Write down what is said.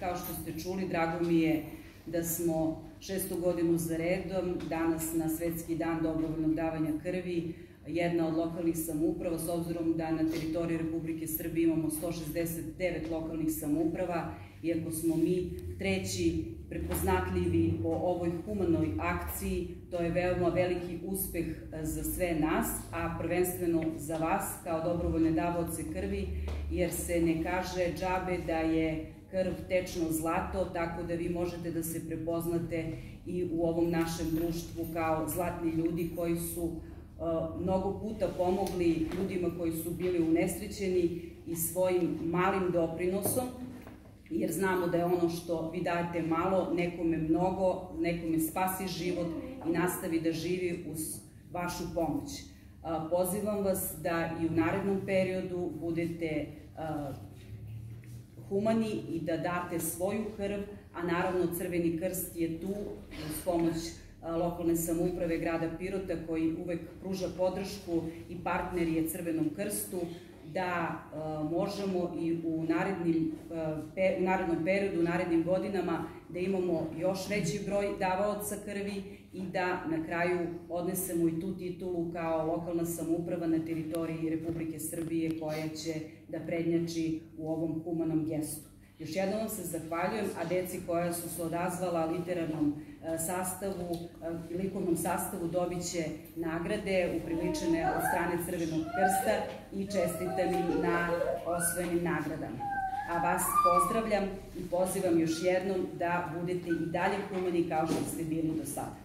kao što ste čuli, drago mi je da smo 6. godinu za redom danas na Svetski dan dobrovoljnog davanja krvi jedna od lokalnih samouprava, s obzirom da na teritoriji Republike Srbije imamo 169 lokalnih samouprava, iako smo mi treći prepoznatljivi po ovoj humanoj akciji, to je veoma veliki uspeh za sve nas, a prvenstveno za vas kao dobrovoljne davaoce krvi, jer se ne kaže džabe da je krv tečno zlato, tako da vi možete da se prepoznate i u ovom našem društvu kao zlatni ljudi koji su mnogo puta pomogli ljudima koji su bili unesrećeni i svojim malim doprinosom, jer znamo da je ono što vi dajete malo, nekome mnogo, nekome spasi život i nastavi da živi uz vašu pomoć. Pozivam vas da i u narednom periodu budete humani i da date svoju krv, a naravno Crveni krst je tu uz pomoć lokalne samouprave grada Pirota, koji uvek pruža podršku i partner je Crvenom krstu, da možemo i u narednom periodu, u narednim godinama, da imamo još veći broj davaoca krvi i da na kraju odnesemo i tu titulu kao lokalna samouprava na teritoriji Republike Srbije koja će da prednjači u ovom humanom gestu. Još jednom vam se zahvaljujem, a deci koja su se odazvala literarnom sastavu, likovnom sastavu dobit će nagrade upriličene od strane Crvenog krsta i čestitam im na osvojenim nagradama. A vas pozdravljam i pozivam još jednom da budete i dalje humani kao što ste bili do sada.